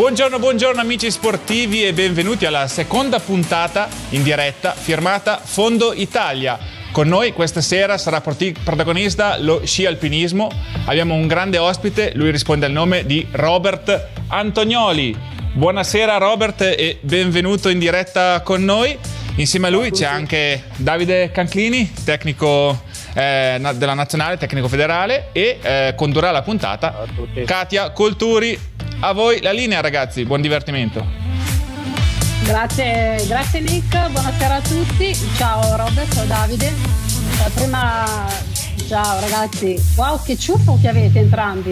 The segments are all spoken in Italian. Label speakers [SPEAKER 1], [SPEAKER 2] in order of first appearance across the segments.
[SPEAKER 1] Buongiorno, buongiorno amici sportivi e benvenuti alla seconda puntata in diretta firmata Fondo Italia. Con noi questa sera sarà protagonista lo sci alpinismo. Abbiamo un grande ospite, lui risponde al nome di Robert Antonioli. Buonasera Robert e benvenuto in diretta con noi. Insieme a lui c'è anche Davide Canclini, tecnico della Nazionale, tecnico federale, e condurrà la puntata Katia Colturi. A voi la linea ragazzi, buon divertimento.
[SPEAKER 2] Grazie Nick, buonasera a tutti. Ciao Robert, ciao Davide. Ciao ragazzi, wow che ciuffo che avete entrambi.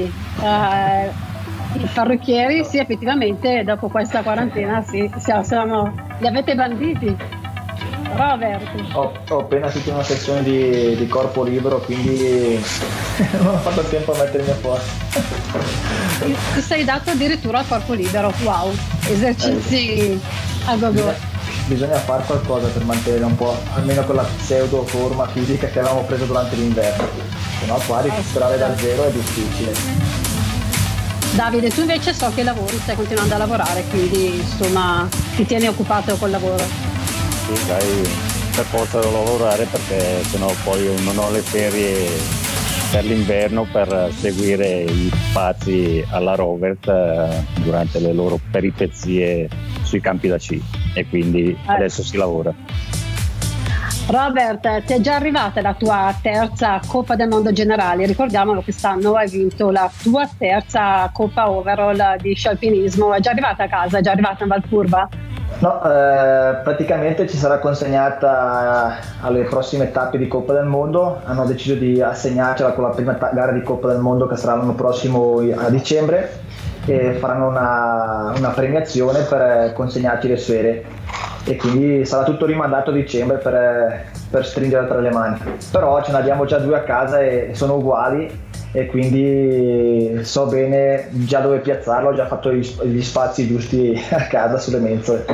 [SPEAKER 2] I parrucchieri, sì, effettivamente dopo questa quarantena sì, li avete banditi. Robert.
[SPEAKER 3] Ho appena finito una sessione di corpo libero, quindi non ho fatto tempo a mettermi a posto.
[SPEAKER 2] Ti sei dato addirittura al corpo libero, wow, esercizi a go-go.
[SPEAKER 3] Bisogna fare qualcosa per mantenere un po', almeno quella pseudo forma fisica che avevamo preso durante l'inverno, se no qua recuperare da zero è difficile.
[SPEAKER 2] Davide, tu invece so che lavori, stai continuando a lavorare, quindi insomma ti tieni occupato col lavoro.
[SPEAKER 4] Sì, dai, per forza devo lavorare perché sennò poi non ho le ferie per l'inverno per seguire i pazzi alla Robert durante le loro peripezie sui campi da sci e quindi adesso si lavora.
[SPEAKER 2] Robert, ti è già arrivata la tua terza Coppa del Mondo Generale? Ricordiamolo, quest'anno hai vinto la tua terza Coppa Overall di sci alpinismo. È già arrivata a casa? È già arrivata in Valcurva?
[SPEAKER 3] No, praticamente ci sarà consegnata alle prossime tappe di Coppa del Mondo. Hanno deciso di assegnarcela con la prima gara di Coppa del Mondo che sarà l'anno prossimo a dicembre e faranno una premiazione per consegnarci le sfere e quindi sarà tutto rimandato a dicembre per stringere tra le mani. Però ce ne abbiamo già due a casa e sono uguali e quindi so bene già dove piazzarlo, ho già fatto gli spazi giusti a casa sulle mensole.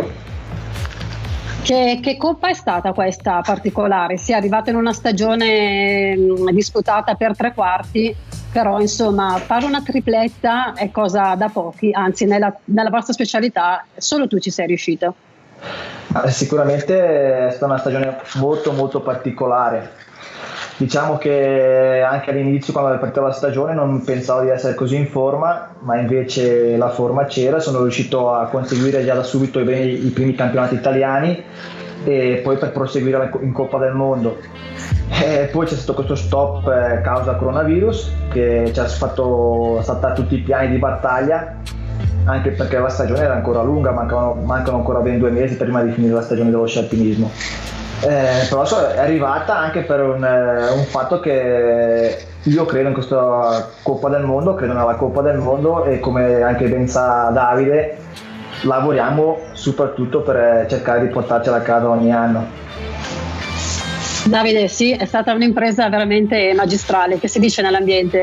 [SPEAKER 2] Che coppa è stata questa particolare? Si è arrivato in una stagione disputata per tre quarti, però insomma fare una tripletta è cosa da pochi, anzi nella vostra specialità solo tu ci sei riuscito.
[SPEAKER 3] Sicuramente è stata una stagione molto molto particolare. Diciamo che anche all'inizio, quando partita la stagione, non pensavo di essere così in forma, ma invece la forma c'era. Sono riuscito a conseguire già da subito i primi campionati italiani e poi per proseguire in Coppa del Mondo. Poi c'è stato questo stop causa coronavirus che ci ha fatto saltare tutti i piani di battaglia, anche perché la stagione era ancora lunga, mancano ancora ben 2 mesi prima di finire la stagione dello sci alpinismo. Però è arrivata anche per un fatto che io credo in questa Coppa del Mondo, credo nella Coppa del Mondo e come anche ben sa Davide lavoriamo soprattutto per cercare di portarcela a casa ogni anno.
[SPEAKER 2] Davide, sì, è stata un'impresa veramente magistrale, che si dice nell'ambiente?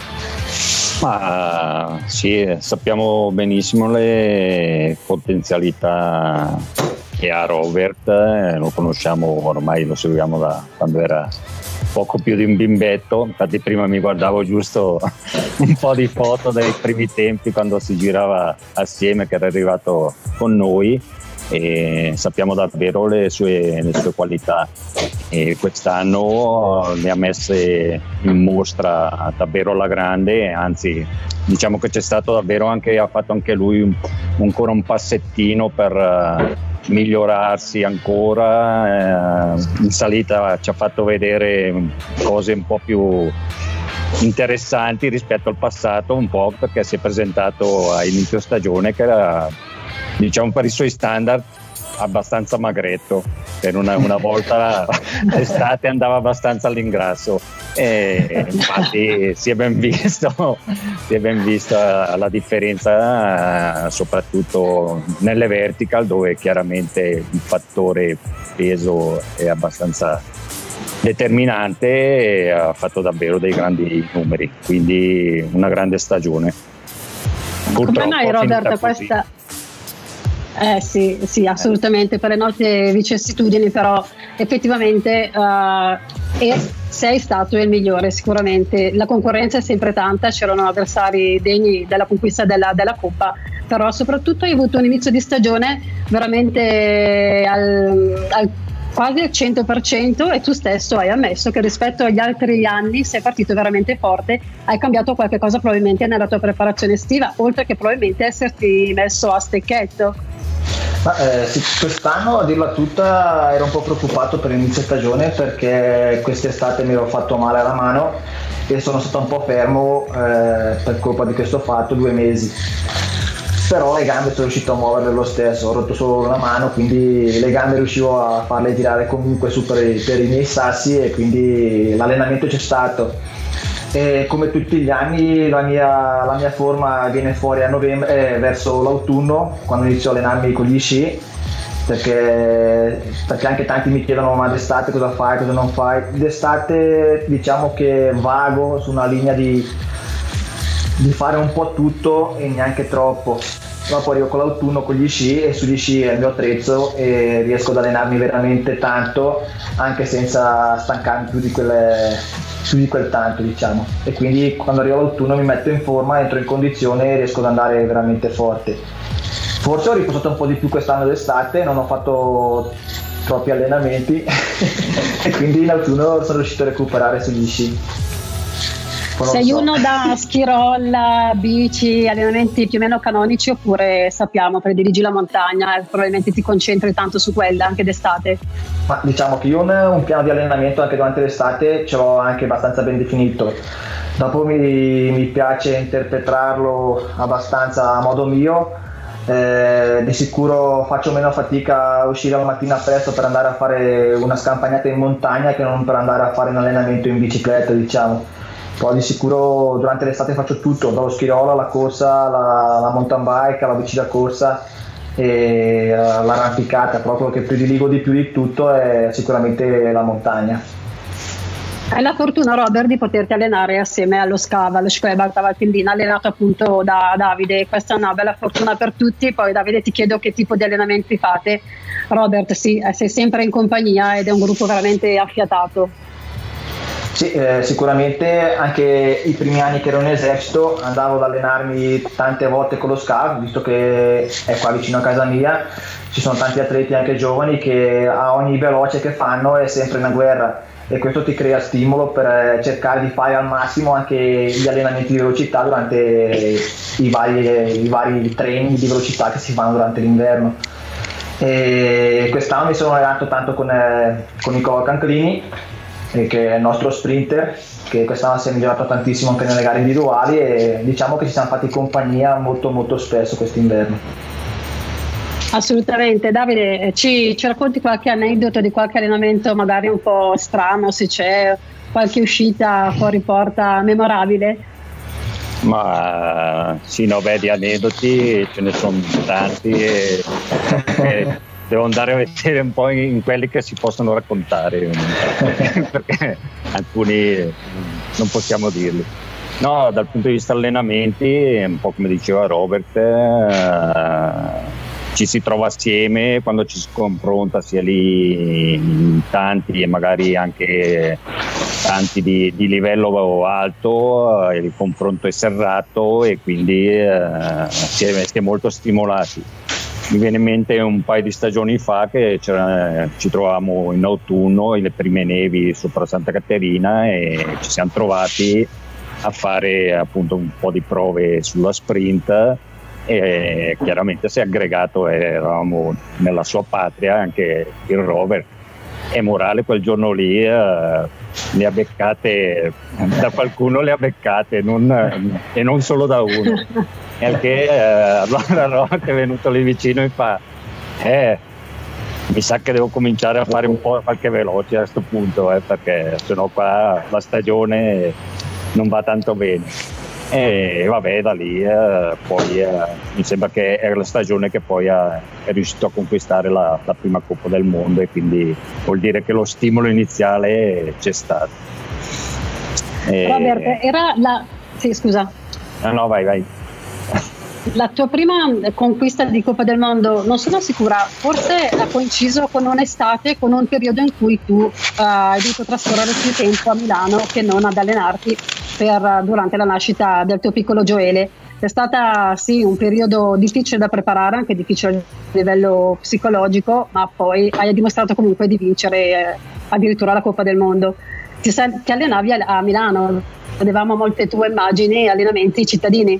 [SPEAKER 4] Ma sì, sappiamo benissimo le potenzialità che ha Robert, lo conosciamo ormai, lo seguiamo da quando era poco più di un bimbetto. Infatti prima mi guardavo giusto un po' di foto dei primi tempi quando si girava assieme, che era arrivato con noi, e sappiamo davvero le sue qualità e quest'anno ne ha messe in mostra davvero alla grande, anzi diciamo che c'è stato davvero ha fatto anche lui ancora un passettino per migliorarsi ancora. In salita ci ha fatto vedere cose un po' più interessanti rispetto al passato, un po' perché si è presentato a inizio stagione che era, diciamo, per i suoi standard abbastanza magretto, per una volta l'estate andava abbastanza all'ingrasso e infatti si è ben vista la differenza soprattutto nelle vertical, dove chiaramente il fattore peso è abbastanza determinante e ha fatto davvero dei grandi numeri, quindi una grande stagione.
[SPEAKER 2] Purtroppo, come mai Robert questa... Sì, assolutamente, per le nostre vicissitudini, però effettivamente sei stato il migliore sicuramente. La concorrenza è sempre tanta, c'erano avversari degni della conquista della Coppa, però soprattutto hai avuto un inizio di stagione veramente quasi al 100%, e tu stesso hai ammesso che rispetto agli altri anni sei partito veramente forte, hai cambiato qualche cosa probabilmente nella tua preparazione estiva, oltre che probabilmente esserti messo a stecchetto.
[SPEAKER 3] Sì, quest'anno, a dirla tutta, ero un po' preoccupato per l'inizio stagione, perché quest'estate mi ero fatto male alla mano e sono stato un po' fermo per colpa di questo fatto 2 mesi. Però le gambe sono riuscito a muoverle lo stesso, ho rotto solo una mano, quindi le gambe riuscivo a farle tirare comunque su per i miei sassi, e quindi l'allenamento c'è stato. E come tutti gli anni la mia forma viene fuori a novembre, verso l'autunno, quando inizio a allenarmi con gli sci, perché anche tanti mi chiedono: ma d'estate cosa fai, cosa non fai? D'estate diciamo che vago su una linea di fare un po' tutto e neanche troppo. Dopo arrivo con l'autunno con gli sci, e sugli sci è il mio attrezzo e riesco ad allenarmi veramente tanto, anche senza stancarmi più di quel tanto, diciamo. E quindi quando arrivo l'autunno mi metto in forma, entro in condizione e riesco ad andare veramente forte. Forse ho riposato un po' di più quest'anno d'estate, non ho fatto troppi allenamenti e quindi in autunno sono riuscito a recuperare sugli sci.
[SPEAKER 2] Sei uno da ski roll, bici, allenamenti più o meno canonici, oppure sappiamo prediligi la montagna e probabilmente ti concentri tanto su quella anche d'estate?
[SPEAKER 3] Ma diciamo che io un piano di allenamento anche durante l'estate ce l'ho anche abbastanza ben definito. Dopo mi piace interpretarlo abbastanza a modo mio. Di sicuro faccio meno fatica a uscire la mattina presto per andare a fare una scampagnata in montagna che non per andare a fare un allenamento in bicicletta, diciamo. Poi di sicuro durante l'estate faccio tutto, dallo ski roll alla corsa, la mountain bike, alla bici da corsa e l'arrampicata, però quello che prediligo di più di tutto è sicuramente la montagna.
[SPEAKER 2] Hai la fortuna, Robert, di poterti allenare assieme allo SCAV, allo Schwebert a Valtellina, allenato appunto da Davide. Questa è una bella fortuna per tutti. Poi Davide, ti chiedo che tipo di allenamenti fate. Robert, sì, sei sempre in compagnia ed è un gruppo veramente affiatato.
[SPEAKER 3] Sì, sicuramente anche i primi anni che ero in esercito andavo ad allenarmi tante volte con lo SCAV, visto che è qua vicino a casa mia. Ci sono tanti atleti anche giovani che a ogni veloce che fanno è sempre una guerra, e questo ti crea stimolo per cercare di fare al massimo anche gli allenamenti di velocità durante i vari training di velocità che si fanno durante l'inverno. E quest'anno mi sono allenato tanto con Nicola Canclini, che è il nostro sprinter, che quest'anno si è migliorato tantissimo anche nelle gare individuali, e diciamo che ci siamo fatti compagnia molto molto spesso quest'inverno.
[SPEAKER 2] Assolutamente. Davide, ci racconti qualche aneddoto di qualche allenamento magari un po' strano, se c'è qualche uscita fuori porta memorabile?
[SPEAKER 4] Ma sì, no, di aneddoti ce ne sono tanti e devo andare a vedere un po' in quelli che si possono raccontare perché alcuni non possiamo dirli. No, dal punto di vista allenamenti, un po' come diceva Robert, ci si trova assieme quando ci si confronta, sia lì in tanti e magari anche tanti di livello alto, il confronto è serrato e quindi si è molto stimolati. Mi viene in mente un paio di stagioni fa che ci trovavamo in autunno, le prime nevi sopra Santa Caterina, e ci siamo trovati a fare appunto un po' di prove sulla sprint, e chiaramente si è aggregato, eravamo nella sua patria anche il Robert, e morale quel giorno lì le ha beccate da qualcuno, e non solo da uno. Perché allora Robert è venuto lì vicino e mi fa mi sa che devo cominciare a fare un po' qualche veloce a questo punto, perché sennò qua la stagione non va tanto bene. E vabbè, da lì poi mi sembra che è la stagione che poi è riuscito a conquistare la prima Coppa del Mondo, e quindi vuol dire che lo stimolo iniziale c'è stato.
[SPEAKER 2] Robert, sì, scusa.
[SPEAKER 4] No, vai.
[SPEAKER 2] La tua prima conquista di Coppa del Mondo, non sono sicura, forse ha coinciso con un'estate, con un periodo in cui tu hai dovuto trascorrere più tempo a Milano che non ad allenarti durante la nascita del tuo piccolo Gioele. È stata sì un periodo difficile da preparare, anche difficile a livello psicologico, ma poi hai dimostrato comunque di vincere addirittura la Coppa del Mondo. Ti allenavi a Milano, vedevamo molte tue immagini e allenamenti cittadini.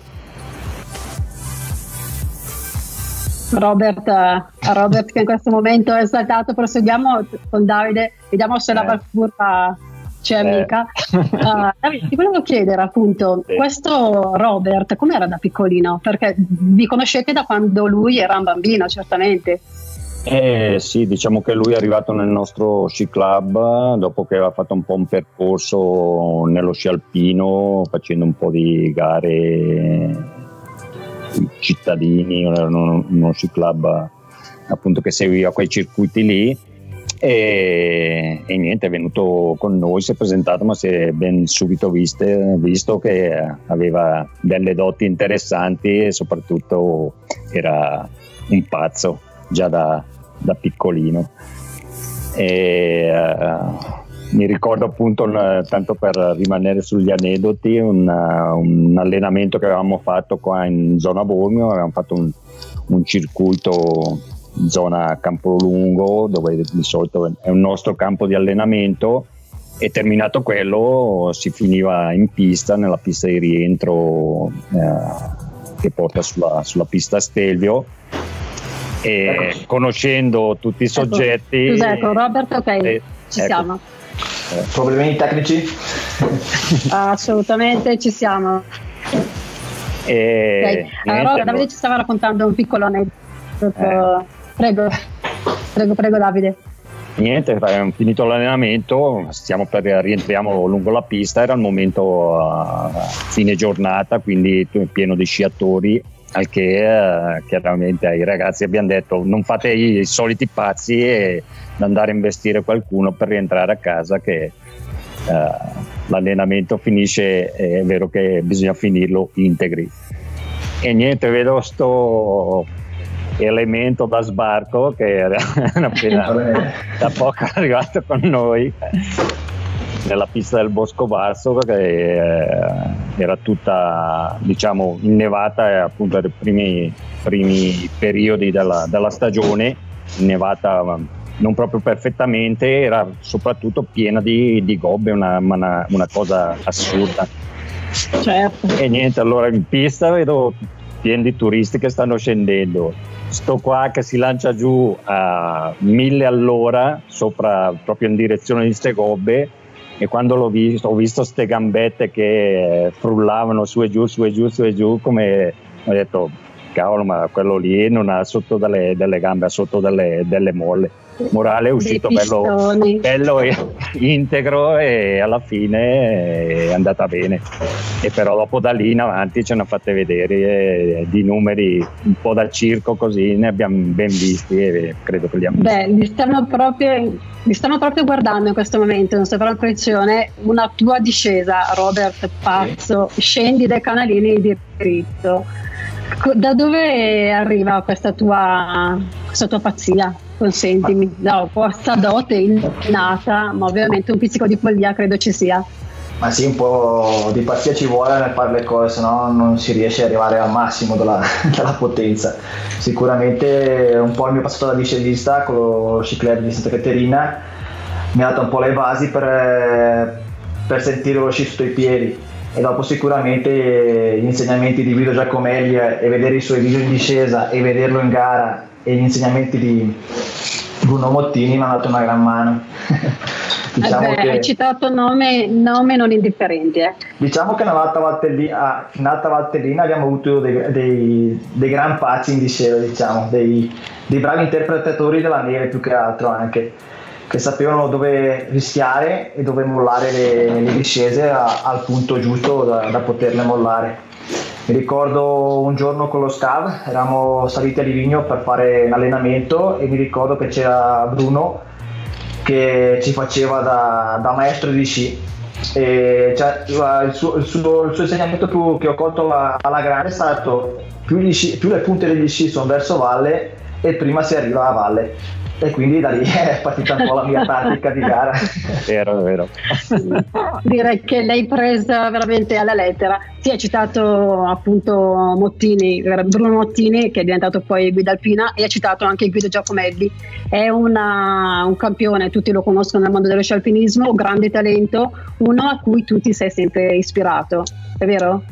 [SPEAKER 2] Robert che in questo momento è saltato, proseguiamo con Davide, vediamo se la curva c'è amica. Davide, ti volevo chiedere appunto, questo Robert com'era da piccolino? Perché vi conoscete da quando lui era un bambino, certamente.
[SPEAKER 4] Sì, diciamo che lui è arrivato nel nostro sci club dopo che aveva fatto un po' un percorso nello sci alpino, facendo un po' di gare cittadini, uno sci club appunto che seguiva quei circuiti lì, e niente, è venuto con noi, si è presentato, ma si è ben subito visto che aveva delle doti interessanti e soprattutto era un pazzo già da piccolino. Mi ricordo appunto, tanto per rimanere sugli aneddoti, un allenamento che avevamo fatto qua in zona Bormio. Avevamo fatto un circuito in zona Campolungo, dove di solito è un nostro campo di allenamento, e terminato quello si finiva in pista, nella pista di rientro che porta sulla pista Stelvio, e conoscendo tutti i soggetti.
[SPEAKER 2] Ecco, Robert, ok, ci siamo.
[SPEAKER 3] Problemi tecnici?
[SPEAKER 2] Assolutamente ci siamo. Okay. Allora, Davide ci stava raccontando un piccolo aneddoto. Prego Davide.
[SPEAKER 4] Niente, abbiamo finito l'allenamento, rientriamo lungo la pista, era il momento fine giornata, quindi pieno di sciatori, al che chiaramente ai ragazzi abbiamo detto: non fate i soliti pazzi e andare a investire qualcuno per rientrare a casa, che l'allenamento finisce, è vero che bisogna finirlo integri. E niente, vedo sto elemento da sbarco che era appena da poco arrivato con noi nella pista del Bosco Barso, che era tutta, diciamo, innevata, appunto ai primi periodi della stagione, innevata non proprio perfettamente, era soprattutto piena di gobbe, una cosa assurda.
[SPEAKER 2] Certo.
[SPEAKER 4] E niente, allora in pista vedo pieni di turisti che stanno scendendo, sto qua che si lancia giù a 1000 all'ora sopra, proprio in direzione di ste gobbe, e quando ho visto ste gambette che frullavano su e giù, come ho detto: cavolo, ma quello lì non ha sotto delle gambe, ha sotto delle molle. Morale, è uscito bello integro, e alla fine è andata bene. E però dopo da lì in avanti ce ne ha fatte vedere di numeri un po' da circo, così ne abbiamo ben visti, e credo che li abbiamo
[SPEAKER 2] li stanno proprio guardando in questo momento, non sembra impressione. Una tua discesa, Robert, pazzo, scendi dai canalini di diritto. Da dove arriva questa tua pazzia? Consentimi, questa dote innata, ma ovviamente un pizzico di follia credo ci sia.
[SPEAKER 3] Ma sì, un po' di pazzia ci vuole nel fare le cose, sennò non si riesce ad arrivare al massimo della potenza. Sicuramente un po' il mio passato da discesista con lo sci club di Santa Caterina mi ha dato un po' le basi per sentire lo sci sotto i piedi, e dopo sicuramente gli insegnamenti di Guido Giacomelli e vedere i suoi video in discesa e vederlo in gara, e gli insegnamenti di Bruno Mottini mi hanno dato una gran mano.
[SPEAKER 2] Diciamo che hai citato nomi non indifferenti.
[SPEAKER 3] Diciamo che nell'Alta Valtellina abbiamo avuto dei gran pazzi in discesa, diciamo, dei bravi interpretatori della neve, più che altro, anche che sapevano dove rischiare e dove mollare le discese al punto giusto da poterle mollare. Mi ricordo un giorno con lo SCAV, eravamo saliti a Livigno per fare un allenamento, e mi ricordo che c'era Bruno che ci faceva da maestro di sci, e cioè, il suo insegnamento più che ho colto alla grande è stato: più le punte degli sci sono verso valle, e prima si arriva a valle. e quindi da lì è partita un po' la mia tattica di gara.
[SPEAKER 4] Vero.
[SPEAKER 2] Direi che l'hai presa veramente alla lettera. Sì, hai citato appunto Bruno Mottini, che è diventato poi guida alpina, e hai citato anche Guido Giacomelli. È un campione, tutti lo conoscono nel mondo dello sci alpinismo, un grande talento, uno a cui tu ti sei sempre ispirato, è vero?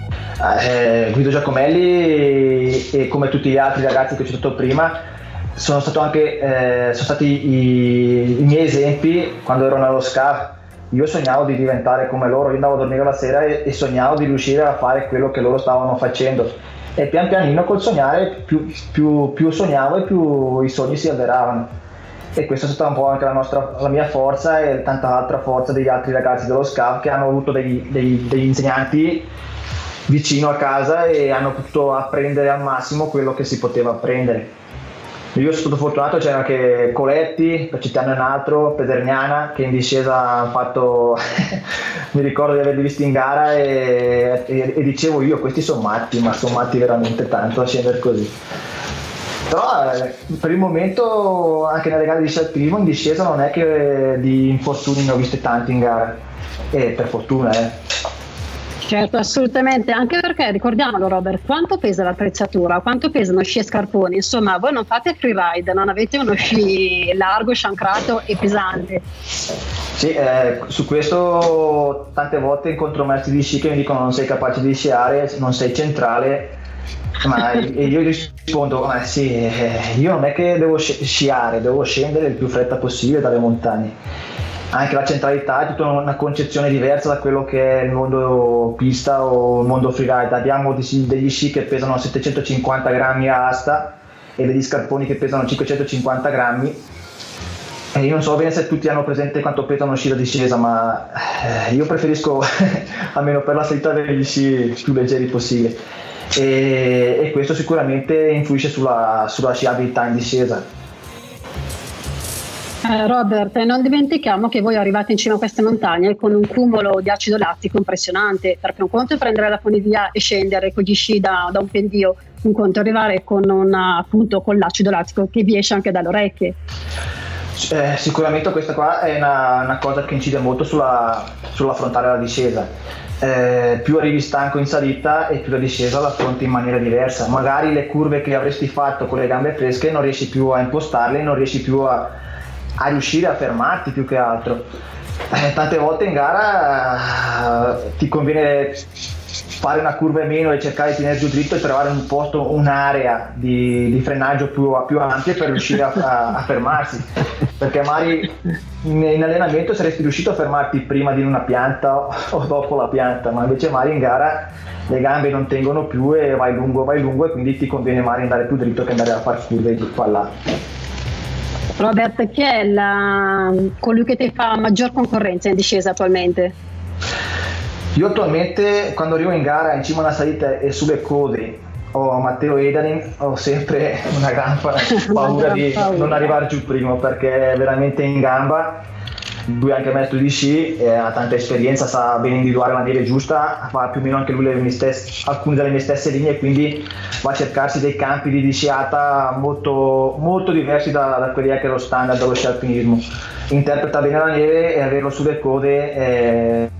[SPEAKER 3] Guido Giacomelli, e come tutti gli altri ragazzi che ho citato prima, sono stati i miei esempi quando ero nello SCAF. Io sognavo di diventare come loro, io andavo a dormire la sera e sognavo di riuscire a fare quello che loro stavano facendo, e pian pianino col sognare più sognavo e più i sogni si avveravano, e questa è stata un po' anche la mia forza e tanta altra forza degli altri ragazzi dello SCAF, che hanno avuto degli insegnanti vicino a casa e hanno potuto apprendere al massimo quello che si poteva apprendere. Io sono stato fortunato, c'era anche Coletti, per citarne un altro, Pedergnana, che in discesa hanno fatto mi ricordo di averli visti in gara e dicevo io, questi sono matti, ma sono matti veramente tanto a scendere così. Però per il momento anche nelle gare di sci alpinismo in discesa non è che di infortuni ne ho viste tanti in gara, e per fortuna
[SPEAKER 2] Certo, assolutamente, anche perché ricordiamolo Robert, quanto pesa l'attrezzatura, quanto pesano sci e scarponi, insomma voi non fate freeride, non avete uno sci largo, sciancrato e pesante.
[SPEAKER 3] Sì, su questo tante volte incontro maestri di sci che mi dicono non sei capace di sciare, non sei centrale, e io rispondo ma sì, io non è che devo sciare, devo scendere il più fretta possibile dalle montagne. Anche la centralità è tutta una concezione diversa da quello che è il mondo pista o il mondo freeride. Abbiamo degli sci che pesano 750 grammi a asta e degli scarponi che pesano 550 grammi, e io non so bene se tutti hanno presente quanto pesa uno sci da discesa, ma io preferisco almeno per la salita avere gli sci più leggeri possibile, e questo sicuramente influisce sulla sciabilità in discesa.
[SPEAKER 2] Robert, non dimentichiamo che voi arrivate in cima a queste montagne con un cumulo di acido lattico impressionante, perché un conto è prendere la funivia e scendere con gli sci da un pendio, un conto è arrivare con l'acido lattico che vi esce anche dalle orecchie.
[SPEAKER 3] Sicuramente questa qua è una cosa che incide molto sull'affrontare la discesa. Più arrivi stanco in salita e più la discesa la affronti in maniera diversa. Magari le curve che avresti fatto con le gambe fresche non riesci più a impostarle, non riesci più a riuscire a fermarti più che altro. Tante volte in gara ti conviene fare una curva in meno e cercare di tenere giù dritto e trovare un posto, un'area di frenaggio più ampia per riuscire a fermarsi, perché magari in allenamento saresti riuscito a fermarti prima di una pianta o dopo la pianta, ma invece magari in gara le gambe non tengono più e vai lungo e quindi ti conviene magari andare più dritto che andare a fare curve di qua e là.
[SPEAKER 2] Robert, chi è colui che ti fa maggior concorrenza in discesa attualmente?
[SPEAKER 3] Io attualmente quando arrivo in gara in cima alla salita e sulle code ho Matteo Edanin, ho sempre una gran paura di non arrivare giù primo, perché è veramente in gamba. Lui è anche maestro di sci, ha tanta esperienza, sa bene individuare la neve giusta, fa più o meno anche lui alcune delle mie stesse linee, quindi va a cercarsi dei campi di sciata molto, molto diversi da quelli che è lo standard dello sci alpinismo. Interpreta bene la neve e averlo sulle code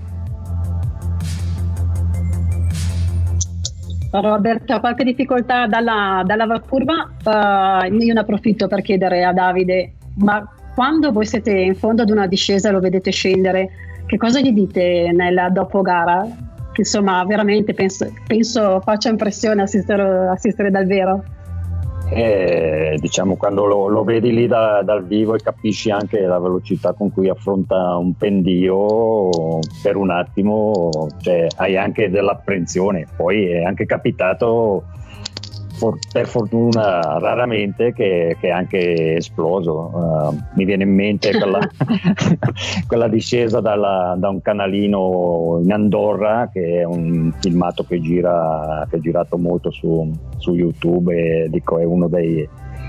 [SPEAKER 2] Robert, ho qualche difficoltà dalla curva, io ne approfitto per chiedere a Davide, ma quando voi siete in fondo ad una discesa e lo vedete scendere, che cosa gli dite nel dopo gara? Che insomma veramente penso faccia impressione assistere dal vero.
[SPEAKER 4] Diciamo quando lo vedi lì dal vivo e capisci anche la velocità con cui affronta un pendio, per un attimo hai anche dell'apprensione. Poi è anche capitato per fortuna raramente che è anche esploso. Mi viene in mente quella discesa da un canalino in Andorra, che è un filmato che è girato molto su YouTube, e dico è uno dei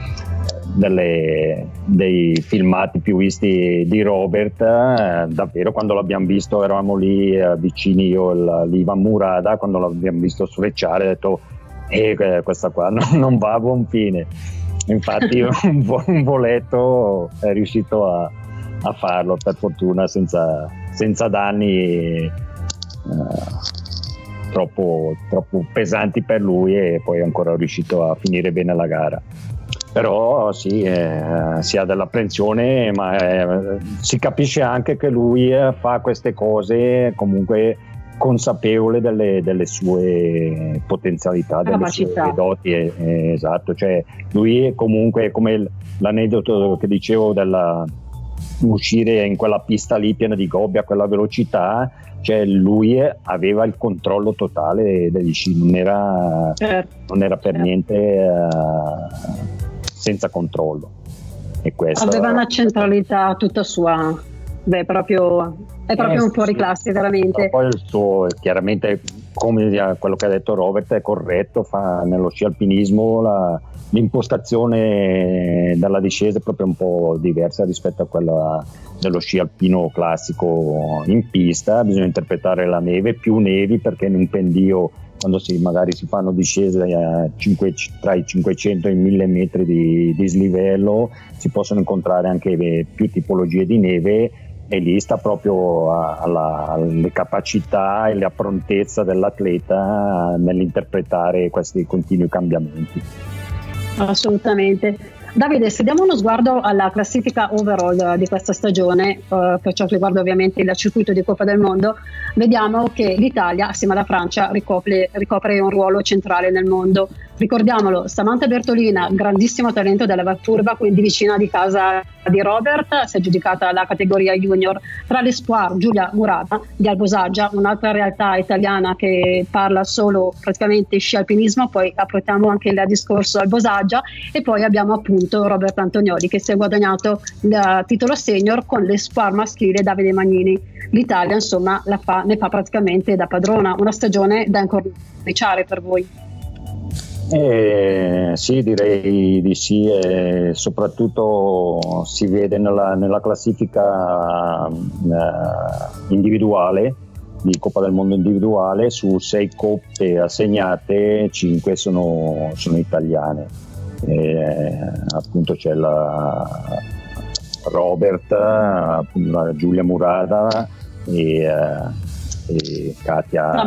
[SPEAKER 4] filmati più visti di Robert. Davvero, quando l'abbiamo visto eravamo lì vicini, io e l'Ivan Murada, quando l'abbiamo visto sfrecciare ho detto questa qua non va a buon fine. infatti un voletto è riuscito a farlo, per fortuna senza danni troppo pesanti per lui, e poi è ancora riuscito a finire bene la gara. Però sì, si ha dell'apprensione, ma si capisce anche che lui fa queste cose comunque consapevole delle sue potenzialità, delle sue doti, esatto. Cioè lui è comunque, come l'aneddoto che dicevo uscire in quella pista lì piena di gobbi a quella velocità, cioè lui aveva il controllo totale degli sci, non era per niente senza controllo, e questo
[SPEAKER 2] aveva una centralità tutta sua. Beh, è proprio un fuoriclasse, veramente.
[SPEAKER 4] Poi il suo, chiaramente, come quello che ha detto Robert, è corretto, fa nello sci alpinismo l'impostazione della discesa è proprio un po' diversa rispetto a quella dello sci alpino classico in pista. Bisogna interpretare la neve, più nevi, perché in un pendio, quando magari si fanno discese tra i 500 e i 1000 metri di dislivello, si possono incontrare anche più tipologie di neve, e lì sta proprio alle capacità e la prontezza dell'atleta nell'interpretare questi continui cambiamenti.
[SPEAKER 2] Assolutamente. Davide, se diamo uno sguardo alla classifica overall di questa stagione, per ciò che riguarda ovviamente il circuito di Coppa del Mondo, vediamo che l'Italia, assieme alla Francia, ricopre un ruolo centrale nel mondo. Ricordiamolo, Samantha Bertolina, grandissimo talento della Valturba, quindi vicina di casa di Robert, si è aggiudicata la categoria junior. Tra l'espoir Giulia Murata di Albosaggia, un'altra realtà italiana che parla solo praticamente sci alpinismo, poi approfiamo anche il discorso Albosaggia, e poi abbiamo appunto Robert Antonioli che si è guadagnato il titolo senior con l'espoir maschile Davide Magnini. L'Italia insomma ne fa praticamente da padrona, una stagione da incorniciare per voi.
[SPEAKER 4] Sì, direi di sì, e soprattutto si vede nella classifica individuale di Coppa del Mondo individuale. Su 6 coppe assegnate, 5 sono italiane. Appunto c'è la Robert, appunto la Giulia Murata e Katia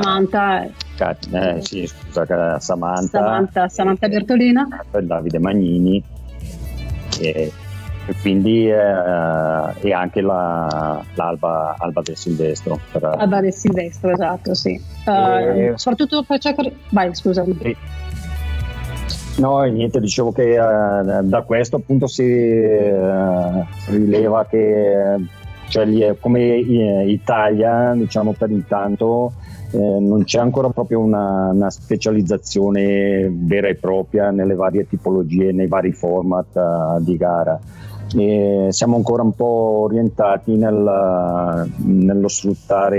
[SPEAKER 4] Samantha
[SPEAKER 2] Bertolina,
[SPEAKER 4] Davide Magnini, e quindi e anche l'Alba del Silvestro.
[SPEAKER 2] Alba del Silvestro, esatto, sì. Soprattutto per ciò che... Vai, scusami.
[SPEAKER 4] No, niente, dicevo che da questo appunto si rileva che come Italia, diciamo, per intanto non c'è ancora proprio una specializzazione vera e propria nelle varie tipologie, nei vari format di gara. E siamo ancora un po' orientati nello sfruttare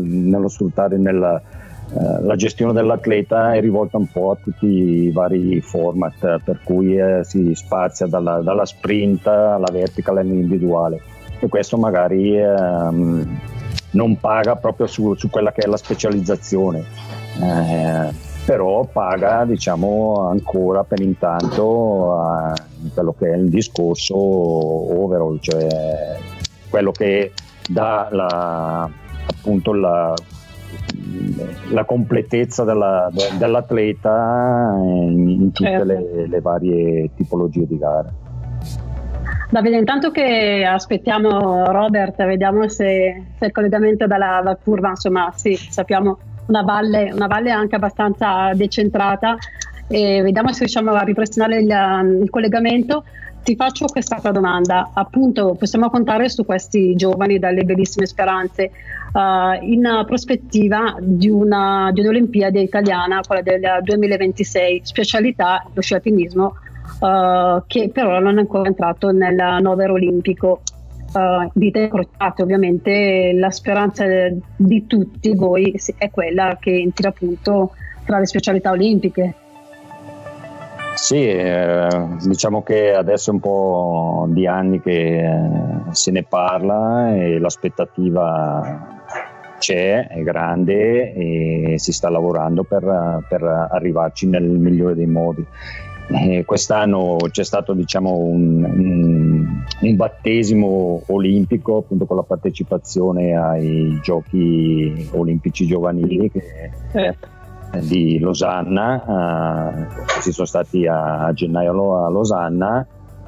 [SPEAKER 4] la gestione dell'atleta è rivolta un po' a tutti i vari format, per cui si spazia dalla sprint alla vertical e all'individuale, e questo magari non paga proprio su quella che è la specializzazione, però paga, diciamo, ancora per intanto quello che è il discorso overall, cioè quello che dà appunto la completezza dell'atleta in tutte le varie tipologie di gara.
[SPEAKER 2] Davide, intanto che aspettiamo Robert, vediamo se il collegamento dalla curva, insomma, sì, sappiamo una valle anche abbastanza decentrata, e vediamo se riusciamo a ripristinare il collegamento. Ti faccio quest'altra domanda. Appunto, possiamo contare su questi giovani dalle bellissime speranze in prospettiva di un'Olimpiade italiana, quella del 2026, specialità lo sci alpinismo, che però non è ancora entrato nel novero olimpico. Dite incrociate, ovviamente la speranza di tutti voi è quella che entri appunto tra le specialità olimpiche.
[SPEAKER 4] Sì, diciamo che adesso è un po' di anni che se ne parla e l'aspettativa c'è, è grande, e si sta lavorando per arrivarci nel migliore dei modi. quest'anno c'è stato, diciamo, un battesimo olimpico, appunto, con la partecipazione ai Giochi Olimpici Giovanili di Losanna, si sono stati a gennaio a Losanna,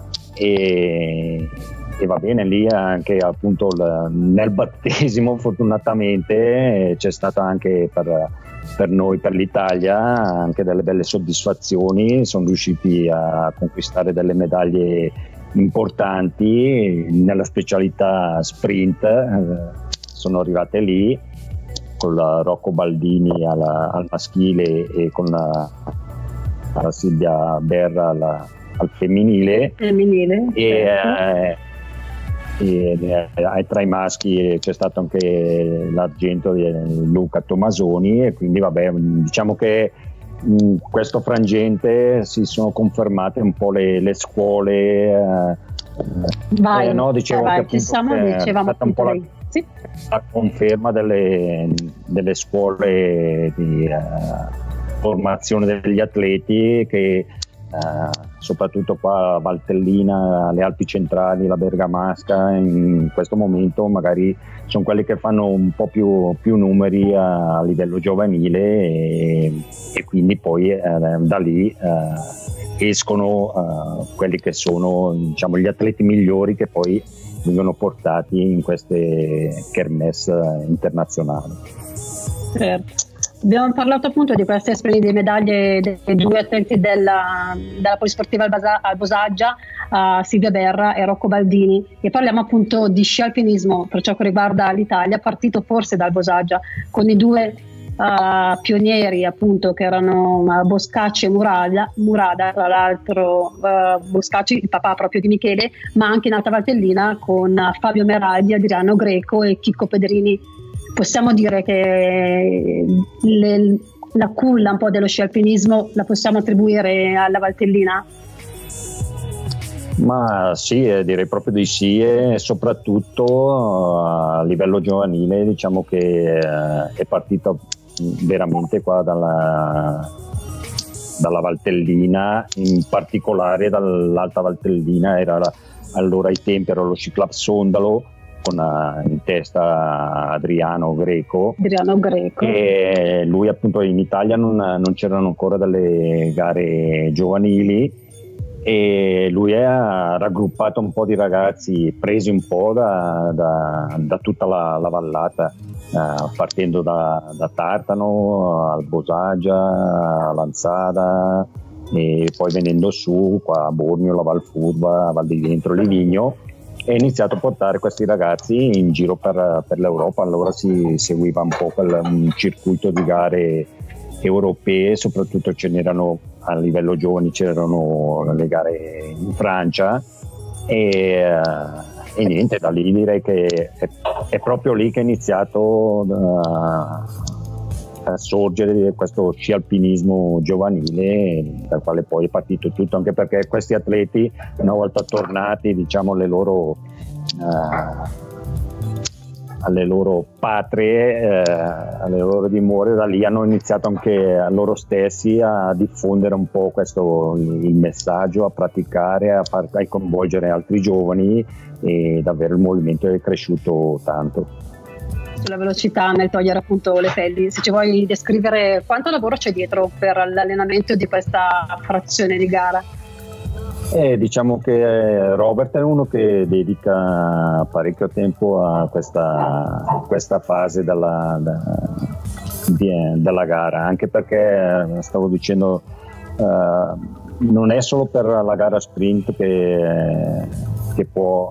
[SPEAKER 4] e va bene, lì anche appunto nel battesimo fortunatamente c'è stata anche per noi, per l'Italia, anche delle belle soddisfazioni. Sono riusciti a conquistare delle medaglie importanti nella specialità sprint, sono arrivate lì con la Rocco Baldini al maschile e con la Silvia Berra al femminile. E tra i maschi c'è stato anche l'argento di Luca Tomasoni, e quindi vabbè, diciamo che in questo frangente si sono confermate un po' le scuole. No, dicevo che appunto è stata un po' la conferma delle scuole di formazione degli atleti, che soprattutto qua a Valtellina, le Alpi Centrali, la Bergamasca, in questo momento magari sono quelli che fanno un po' più numeri a livello giovanile, e quindi poi da lì escono quelli che sono, diciamo, gli atleti migliori, che poi vengono portati in queste kermesse internazionali.
[SPEAKER 2] Certo. Abbiamo parlato appunto di queste splendide medaglie dei due atleti della Polisportiva al Bosaggia, Silvia Berra e Rocco Baldini, e parliamo appunto di sci alpinismo per ciò che riguarda l'Italia, partito forse dal Bosaggia, con i due pionieri appunto, che erano Boscacci e Murada, tra l'altro Boscacci il papà proprio di Michele, ma anche in Alta Valtellina con Fabio Meraldi, Adriano Greco e Chicco Pedrini. Possiamo dire che la culla un po' dello sci alpinismo la possiamo attribuire alla Valtellina?
[SPEAKER 4] Ma sì, direi proprio di sì, e soprattutto a livello giovanile diciamo che è partita veramente qua dalla Valtellina, in particolare dall'Alta Valtellina. Allora ai tempi era lo Sci Club Sondalo, con in testa Adriano Greco, e lui appunto in Italia non c'erano ancora delle gare giovanili, e lui ha raggruppato un po' di ragazzi presi un po' da tutta la vallata, partendo da Tartano al Bosaggia, a Lanzada, e poi venendo su qua a Bormio, la Valfurva, Val di Ventro, Livigno, e ha iniziato a portare questi ragazzi in giro per l'Europa. Allora si seguiva un po' un circuito di gare europee, soprattutto ce n'erano a livello giovani, c'erano le gare in Francia, e niente, da lì direi che è proprio lì che è iniziato a sorgere questo sci alpinismo giovanile, dal quale poi è partito tutto, anche perché questi atleti, una volta tornati, diciamo, alle loro patrie, alle loro dimore, da lì hanno iniziato anche a loro stessi a diffondere un po' il messaggio, a praticare, a coinvolgere altri giovani, e davvero il movimento è cresciuto tanto.
[SPEAKER 2] Sulla velocità nel togliere appunto le pelli, se ci vuoi descrivere quanto lavoro c'è dietro per l'allenamento di questa frazione di gara?
[SPEAKER 4] Diciamo che Robert è uno che dedica parecchio tempo a questa fase della gara, anche perché stavo dicendo non è solo per la gara sprint che si può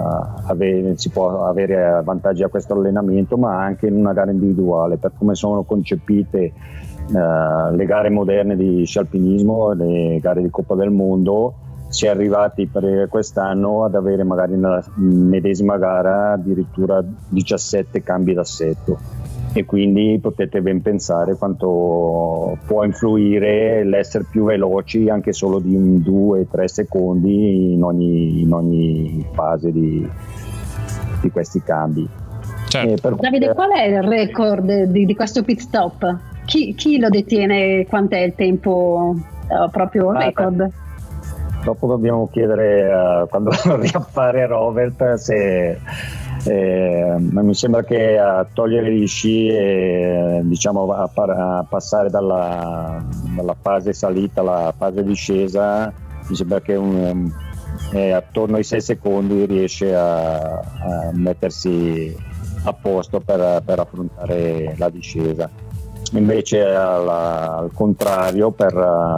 [SPEAKER 4] avere vantaggi a questo allenamento, ma anche in una gara individuale, per come sono concepite le gare moderne di sci alpinismo, le gare di Coppa del Mondo. Si è arrivati per quest'anno ad avere magari nella medesima gara addirittura 17 cambi d'assetto, e quindi potete ben pensare quanto può influire l'essere più veloci anche solo di 2-3 secondi in ogni fase di questi cambi.
[SPEAKER 1] Certo.
[SPEAKER 2] Davide, qual è il record di questo pit stop? Chi lo detiene? Quant'è il tempo proprio record.
[SPEAKER 4] Dopo dobbiamo chiedere quando riappare Robert se mi sembra che a togliere gli sci e diciamo a passare dalla fase salita alla fase discesa, mi sembra che attorno ai 6 secondi riesce a mettersi a posto per affrontare la discesa. Invece al contrario, per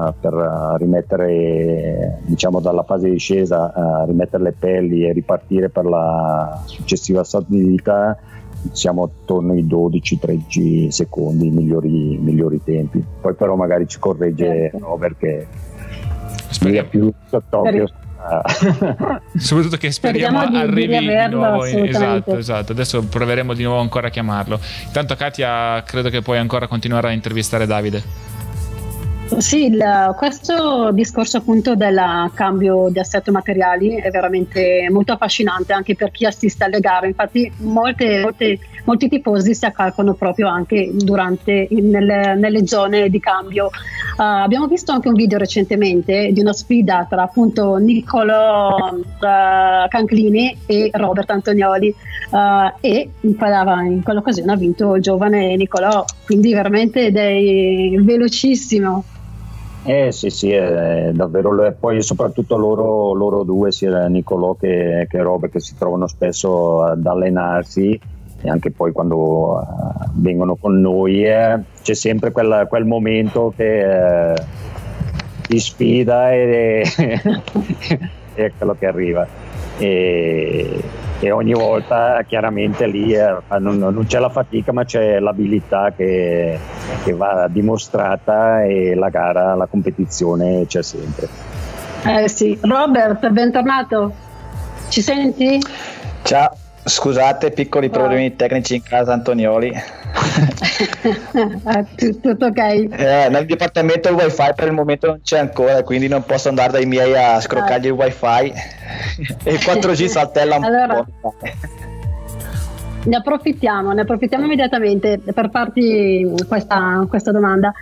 [SPEAKER 4] rimettere, diciamo, dalla fase di discesa, rimettere le pelli e ripartire per la successiva salita, siamo attorno ai 12-13 secondi, migliori tempi. Poi però magari ci corregge Robert che
[SPEAKER 1] speriamo
[SPEAKER 4] più sott'occhio.
[SPEAKER 1] Soprattutto che speriamo arrivi di nuovo
[SPEAKER 2] esatto.
[SPEAKER 1] Adesso proveremo di nuovo ancora a chiamarlo. Intanto Katia, credo che puoi ancora continuare a intervistare Davide.
[SPEAKER 2] Sì, questo discorso appunto del cambio di assetto materiali è veramente molto affascinante anche per chi assiste alle gare. Infatti molti tifosi si accalcano proprio anche nelle zone di cambio. Abbiamo visto anche un video recentemente di una sfida tra appunto Niccolò Canclini e Robert Antonioli, e in quell'occasione ha vinto il giovane Niccolò, quindi veramente velocissimo.
[SPEAKER 4] Sì, è davvero. Poi soprattutto loro due, sia Niccolò che Robert, che si trovano spesso ad allenarsi, e anche poi quando vengono con noi c'è sempre quel momento che di sfida e è quello che arriva, e ogni volta chiaramente lì non c'è la fatica, ma c'è l'abilità che va dimostrata, e la competizione c'è sempre.
[SPEAKER 2] Sì. Robert, bentornato, ci senti?
[SPEAKER 3] Ciao, scusate, piccoli problemi tecnici in casa Antonioli.
[SPEAKER 2] Tutto ok?
[SPEAKER 3] Nel dipartimento il wifi per il momento non c'è ancora, quindi non posso andare dai miei a scroccargli il wifi e il 4G saltella un po'.
[SPEAKER 2] Ne approfittiamo immediatamente per farti questa domanda.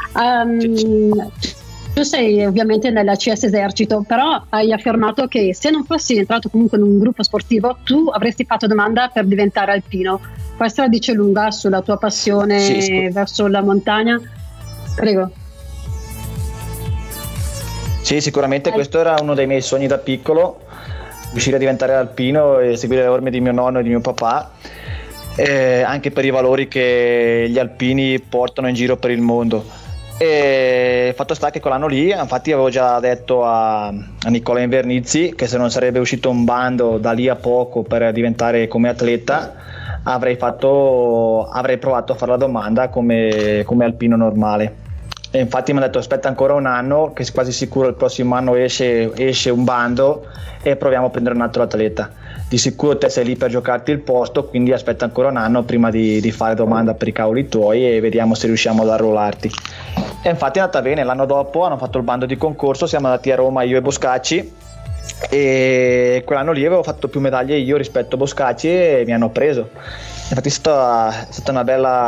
[SPEAKER 2] Tu sei ovviamente nella CS Esercito, però hai affermato che se non fossi entrato comunque in un gruppo sportivo tu avresti fatto domanda per diventare alpino. Questo la dice lunga sulla tua passione verso la montagna? Prego.
[SPEAKER 3] Sì, sicuramente questo era uno dei miei sogni da piccolo, riuscire a diventare alpino e seguire le orme di mio nonno e di mio papà, anche per i valori che gli alpini portano in giro per il mondo. E il fatto sta che quell'anno lì, infatti, avevo già detto a Nicola Invernizzi che se non sarebbe uscito un bando da lì a poco per diventare come atleta, avrei provato a fare la domanda come alpino normale. E infatti mi ha detto aspetta ancora un anno, che quasi sicuro il prossimo anno esce un bando e proviamo a prendere un altro atleta. Di sicuro te sei lì per giocarti il posto, quindi aspetta ancora un anno prima di fare domanda per i cavoli tuoi e vediamo se riusciamo ad arruolarti. E infatti è andata bene. L'anno dopo hanno fatto il bando di concorso, siamo andati a Roma io e Boscacci, e quell'anno lì avevo fatto più medaglie io rispetto a Boscacci e mi hanno preso. Infatti è stato un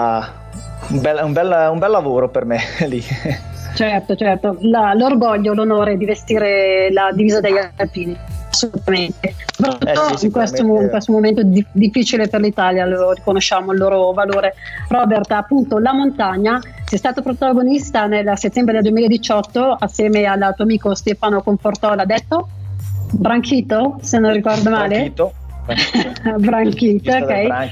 [SPEAKER 3] bel lavoro per me lì.
[SPEAKER 2] Certo, l'orgoglio, l'onore di vestire la divisa degli alpini, assolutamente.
[SPEAKER 3] Sì,
[SPEAKER 2] in questo momento difficile per l'Italia, lo riconosciamo il loro valore. Robert, appunto, la montagna, sei stato protagonista nel settembre del 2018 assieme al tuo amico Stefano Confortola, detto Branchito, se non ricordo male. Branchito, ok.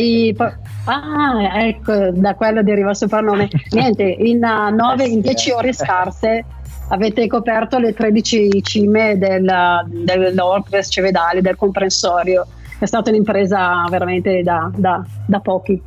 [SPEAKER 2] Ecco, da quello deriva il soprannome. Niente, in 10 ore scarse avete coperto le 13 cime dell'Orcres Cevedali, del comprensorio. È stata un'impresa veramente da pochi.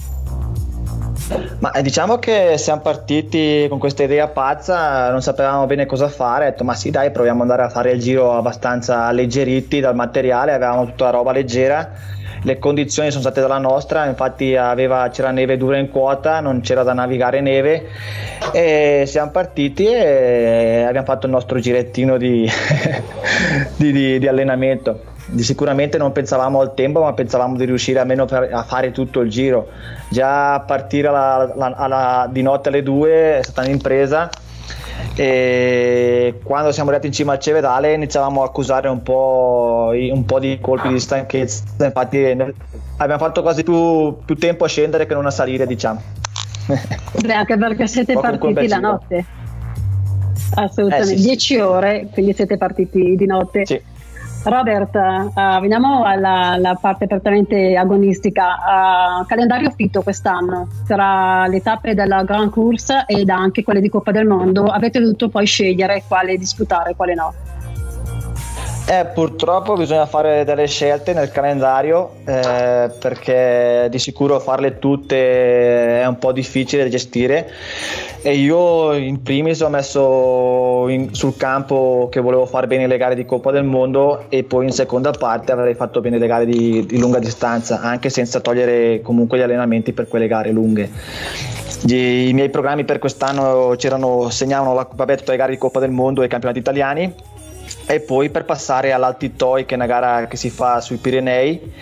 [SPEAKER 3] Ma diciamo che siamo partiti con questa idea pazza, non sapevamo bene cosa fare, ho detto ma sì dai, proviamo ad andare a fare il giro abbastanza alleggeriti dal materiale, avevamo tutta la roba leggera, le condizioni sono state dalla nostra, infatti c'era neve dura in quota, non c'era da navigare neve, e siamo partiti e abbiamo fatto il nostro girettino di allenamento. Sicuramente non pensavamo al tempo, ma pensavamo di riuscire almeno a fare tutto il giro. Già a partire di notte alle 2 è stata un'impresa, e quando siamo arrivati in cima al Cevedale iniziavamo a accusare un po' di colpi di stanchezza, infatti abbiamo fatto quasi più tempo a scendere che non a salire, diciamo.
[SPEAKER 2] Beh, anche perché siete partiti la notte, assolutamente,
[SPEAKER 3] sì.
[SPEAKER 2] 10 ore, quindi siete partiti di notte.
[SPEAKER 3] Sì.
[SPEAKER 2] Robert, veniamo alla parte prettamente agonistica. Calendario fitto quest'anno tra le tappe della Grand Course ed anche quelle di Coppa del Mondo. Avete dovuto poi scegliere quale disputare e quale no?
[SPEAKER 3] Purtroppo bisogna fare delle scelte nel calendario, perché di sicuro farle tutte è un po' difficile da gestire, e io in primis ho messo sul campo che volevo fare bene le gare di Coppa del Mondo, e poi in seconda parte avrei fatto bene le gare di lunga distanza, anche senza togliere comunque gli allenamenti per quelle gare lunghe. I miei programmi per quest'anno segnavano tutte le gare di Coppa del Mondo e i campionati italiani, e poi per passare all'Altitoi, che è una gara che si fa sui Pirenei,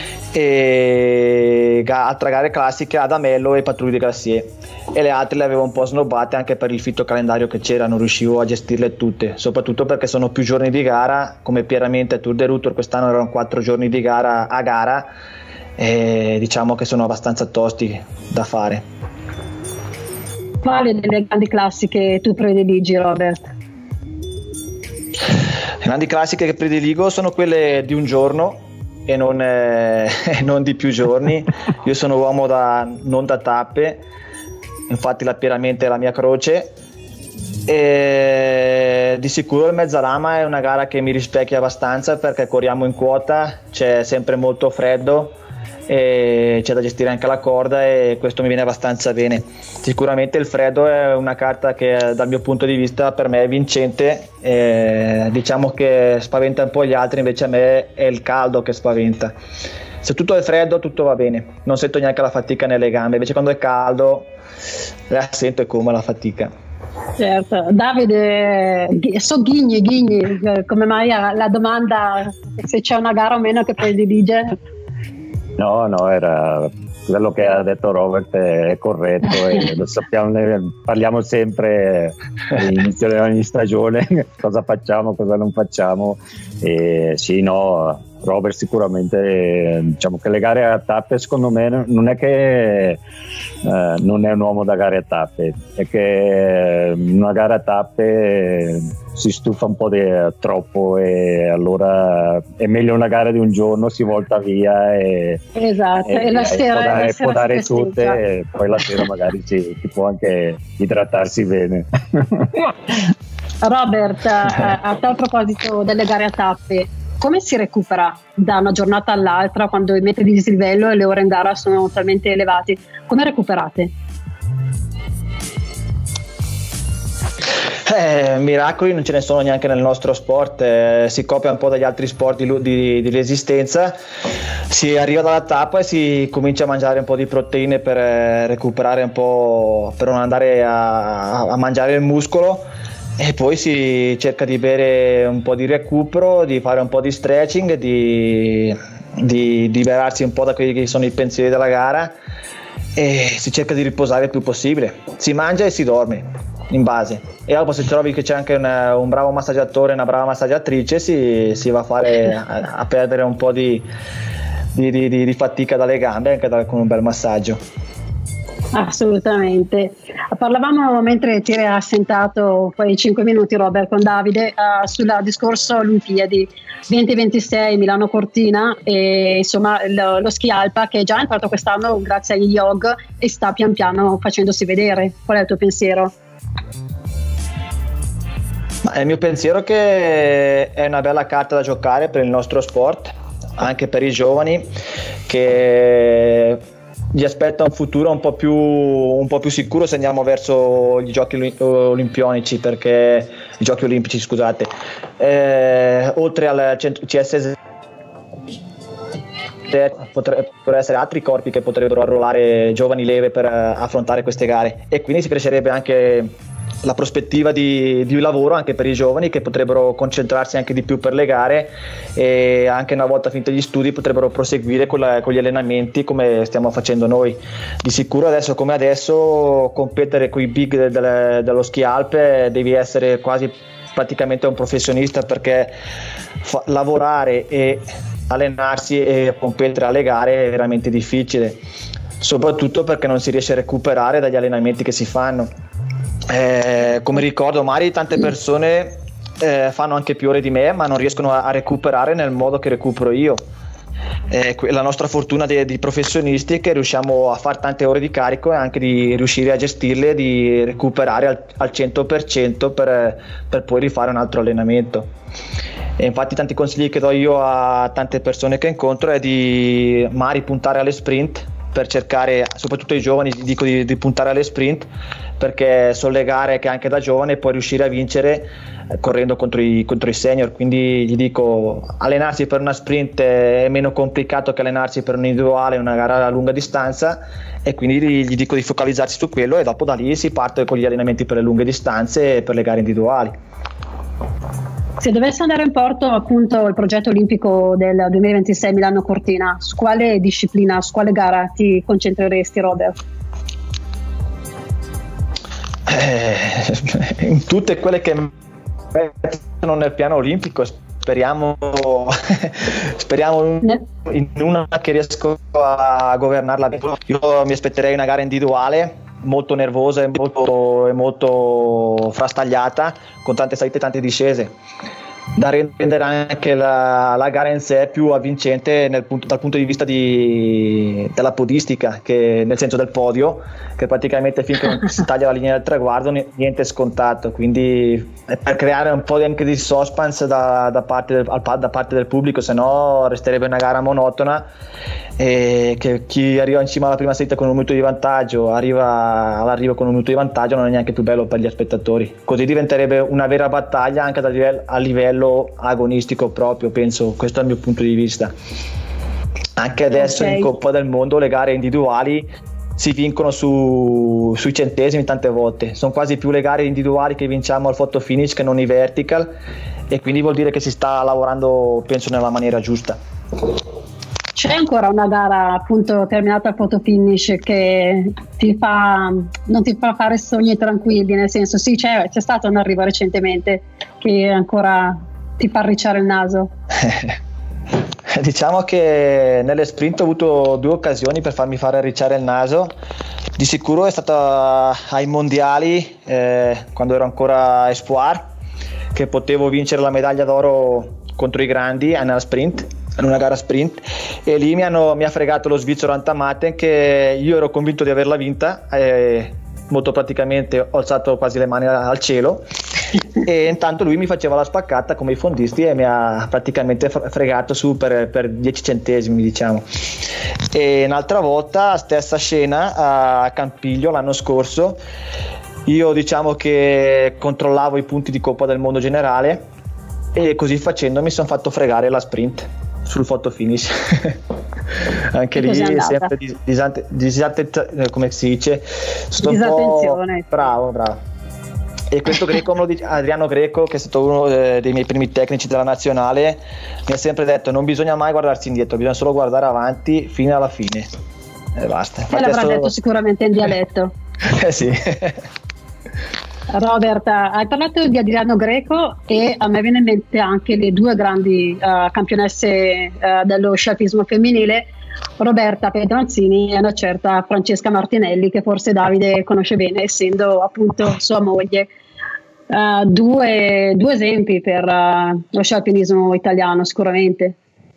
[SPEAKER 3] e altre gare classiche ad Amello e Patrouille de Glacier, e le altre le avevo un po' snobbate anche per il fitto calendario che c'era, non riuscivo a gestirle tutte, soprattutto perché sono più giorni di gara, come Pieramente e Tour de Rutor quest'anno erano 4 giorni di gara a gara, e diciamo che sono abbastanza tosti da fare.
[SPEAKER 2] Quale delle grandi classiche tu prediligi, Robert?
[SPEAKER 3] Le grandi classiche che prediligo sono quelle di un giorno e non di più giorni. Io sono uomo non da tappe, infatti la Pieramente è la mia croce, e di sicuro il Mezzalama è una gara che mi rispecchia abbastanza, perché corriamo in quota, c'è sempre molto freddo e c'è da gestire anche la corda, e questo mi viene abbastanza bene. Sicuramente il freddo è una carta che dal mio punto di vista per me è vincente, diciamo che spaventa un po' gli altri, invece a me è il caldo che spaventa. Se tutto è freddo tutto va bene, non sento neanche la fatica nelle gambe, invece quando è caldo la sento, e come la fatica.
[SPEAKER 2] Certo. Davide, Ghigni, come mai la domanda se c'è una gara o meno che predilige?
[SPEAKER 4] No, era quello che ha detto Robert, è corretto, e lo sappiamo, parliamo sempre all'inizio di ogni stagione cosa facciamo, cosa non facciamo, e sì, no, Robert sicuramente, diciamo che le gare a tappe secondo me non è che non è un uomo da gare a tappe, è che una gara a tappe si stufa un po' troppo, e allora è meglio una gara di un giorno, si volta via
[SPEAKER 2] esatto, e la sera
[SPEAKER 4] può dare tutte, e poi la sera magari si può anche idratarsi bene.
[SPEAKER 2] Robert, a tal proposito delle gare a tappe, come si recupera da una giornata all'altra quando i metri di dislivello e le ore in gara sono talmente elevati? Come recuperate?
[SPEAKER 3] Miracoli non ce ne sono neanche nel nostro sport, si copia un po' dagli altri sport di resistenza, si arriva dalla tappa e si comincia a mangiare un po' di proteine per recuperare un po', per non andare a mangiare il muscolo, e poi si cerca di bere un po' di recupero, di fare un po' di stretching, di liberarsi un po' da quelli che sono i pensieri della gara, e si cerca di riposare il più possibile, si mangia e si dorme in base, e dopo se trovi che c'è anche un bravo massaggiatore, una brava massaggiatrice, si va a fare a perdere un po' di fatica dalle gambe anche con un bel massaggio.
[SPEAKER 2] Assolutamente. Parlavamo mentre ti eri assentato quei 5 minuti, Robert, con Davide sul discorso Olimpiadi 2026 Milano Cortina, e insomma lo ski alpa che è già entrato quest'anno grazie agli YOG e sta pian piano facendosi vedere. Qual è il tuo pensiero?
[SPEAKER 3] Il mio pensiero è che è una bella carta da giocare per il nostro sport, anche per i giovani, che gli aspetta un futuro un po' più sicuro se andiamo verso gli giochi olimpionici, perché i giochi olimpici, scusate, oltre al CSS potrebbero essere altri corpi che potrebbero arruolare giovani leve per affrontare queste gare, e quindi si crescerebbe anche la prospettiva di lavoro anche per i giovani, che potrebbero concentrarsi anche di più per le gare, e anche una volta finiti gli studi potrebbero proseguire con gli allenamenti come stiamo facendo noi. Di sicuro adesso come adesso competere con i big dello ski alpe devi essere quasi praticamente un professionista, perché lavorare e allenarsi e competere alle gare è veramente difficile, soprattutto perché non si riesce a recuperare dagli allenamenti che si fanno. Come ricordo, magari tante persone fanno anche più ore di me, ma non riescono a recuperare nel modo che recupero io. La nostra fortuna di professionisti è che riusciamo a fare tante ore di carico e anche di riuscire a gestirle e di recuperare al 100% per poi rifare un altro allenamento. E infatti tanti consigli che do io a tante persone che incontro è di magari puntare alle sprint, per cercare, soprattutto ai giovani dico di puntare alle sprint, perché sono le gare che anche da giovane puoi riuscire a vincere correndo contro i senior. Quindi gli dico, allenarsi per una sprint è meno complicato che allenarsi per un individuale, una gara a lunga distanza, e quindi gli dico di focalizzarsi su quello, e dopo da lì si parte con gli allenamenti per le lunghe distanze e per le gare individuali.
[SPEAKER 2] Se dovesse andare in porto appunto il progetto olimpico del 2026 Milano Cortina, su quale disciplina, su quale gara ti concentreresti, Robert?
[SPEAKER 3] In tutte quelle che sono nel piano olimpico, speriamo in una che riesco a governarla bene. Io mi aspetterei una gara individuale molto nervosa e molto frastagliata, con tante salite e tante discese, da rendere anche la gara in sé più avvincente dal punto di vista della podistica, che nel senso del podio, che praticamente finché non si taglia la linea del traguardo niente è scontato. Quindi per creare un po' anche di suspense da parte del pubblico, se no resterebbe una gara monotona, e che chi arriva in cima alla prima salita con un minuto di vantaggio arriva all'arrivo con un minuto di vantaggio non è neanche più bello per gli spettatori. Così diventerebbe una vera battaglia anche a livello agonistico proprio, penso. Questo è il mio punto di vista. Anche adesso in Coppa del Mondo le gare individuali si vincono sui centesimi tante volte, sono quasi più le gare individuali che vinciamo al photo finish che non i vertical, e quindi vuol dire che si sta lavorando, penso, nella maniera giusta.
[SPEAKER 2] C'è ancora una gara appunto terminata al photo finish che non ti fa fare sogni tranquilli, nel senso sì, c'è stato un arrivo recentemente che ancora ti fa arricciare il naso?
[SPEAKER 3] Diciamo che nelle sprint ho avuto 2 occasioni per farmi fare arricciare il naso. Di sicuro è stata ai mondiali, quando ero ancora espoir, che potevo vincere la medaglia d'oro contro i grandi nella sprint, in una gara sprint, e lì mi ha fregato lo svizzero Antamaten, che io ero convinto di averla vinta, molto praticamente ho alzato quasi le mani al cielo, e intanto lui mi faceva la spaccata come i fondisti e mi ha praticamente fregato su per 10 centesimi, diciamo. E un'altra volta, stessa scena a Campiglio l'anno scorso, io diciamo che controllavo i punti di Coppa del Mondo generale, e così facendo mi sono fatto fregare la sprint sul photo finish. Anche lì sempre come si dice,
[SPEAKER 2] disattenzione.
[SPEAKER 3] Bravo. E questo Adriano Greco, che è stato uno dei miei primi tecnici della nazionale, mi ha sempre detto: non bisogna mai guardarsi indietro, bisogna solo guardare avanti fino alla fine, e basta.
[SPEAKER 2] E l'avrà detto sicuramente in dialetto.
[SPEAKER 3] Sì.
[SPEAKER 2] Robert, hai parlato di Adriano Greco, e a me viene in mente anche le 2 grandi campionesse dello scialpismo femminile, Roberta Pedranzini e una certa Francesca Martinelli, che forse Davide conosce bene, essendo appunto sua moglie. Due esempi per lo scialpinismo italiano, sicuramente.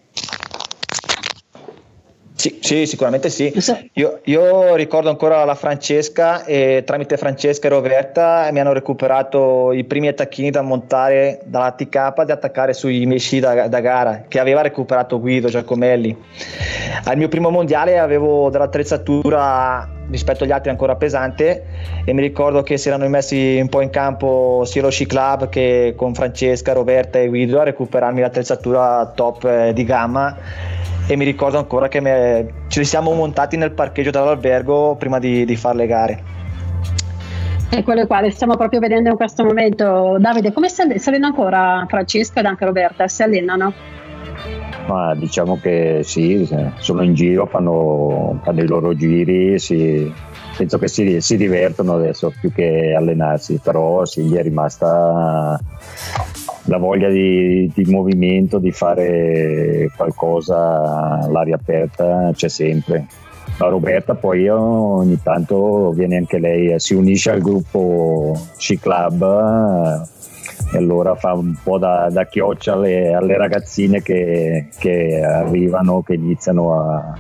[SPEAKER 3] Sì, sicuramente sì. Io ricordo ancora la Francesca, e tramite Francesca e Roberta mi hanno recuperato i primi attacchini da montare dalla TK, di attaccare sui miei sci da gara, che aveva recuperato Guido Giacomelli. Al mio primo mondiale avevo dell'attrezzatura rispetto agli altri ancora pesante, e mi ricordo che si erano messi un po' in campo sia lo sci club che con Francesca, Roberta e Guido a recuperarmi l'attrezzatura top di gamma. E mi ricordo ancora che ce li siamo montati nel parcheggio dell'albergo prima di fare le gare.
[SPEAKER 2] È quello quale stiamo proprio vedendo in questo momento. Davide, come si allena ancora Francesco ed anche Roberta? Si allenano?
[SPEAKER 4] Ma diciamo che sì, sono in giro, fanno i loro giri, penso che si divertono adesso più che allenarsi, però sì, gli è rimasta la voglia di movimento, di fare qualcosa all'aria aperta, c'è sempre. La Roberta poi ogni tanto viene anche lei, si unisce al gruppo Sci Club e allora fa un po' da chioccia alle ragazzine che arrivano, che iniziano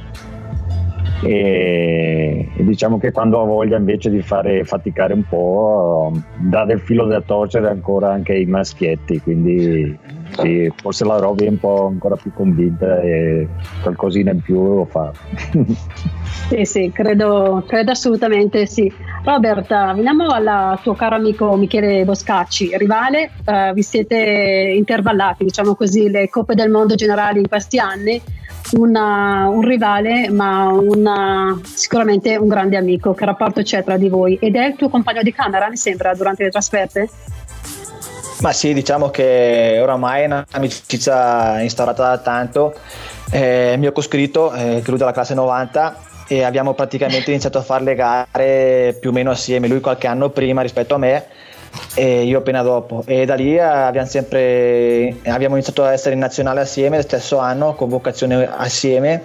[SPEAKER 4] e diciamo che quando ha voglia invece di fare faticare un po' dà del filo da torcere ancora anche ai maschietti, quindi sì, forse la Roby è un po' ancora più convinta e qualcosina in più lo fa.
[SPEAKER 2] Sì, credo assolutamente sì. Robert, veniamo al tuo caro amico Michele Boscacci, rivale, vi siete intervallati, diciamo così, le Coppe del Mondo generali in questi anni, un rivale ma sicuramente un grande amico. Che rapporto c'è tra di voi? Ed è il tuo compagno di camera, mi sembra, durante le trasferte?
[SPEAKER 3] Ma sì, diciamo che oramai è un'amicizia instaurata da tanto, è mio coscritto, che lui della classe 90, e abbiamo praticamente iniziato a fare le gare più o meno assieme, lui qualche anno prima rispetto a me e io appena dopo, e da lì abbiamo iniziato a essere in nazionale assieme lo stesso anno, convocazione assieme,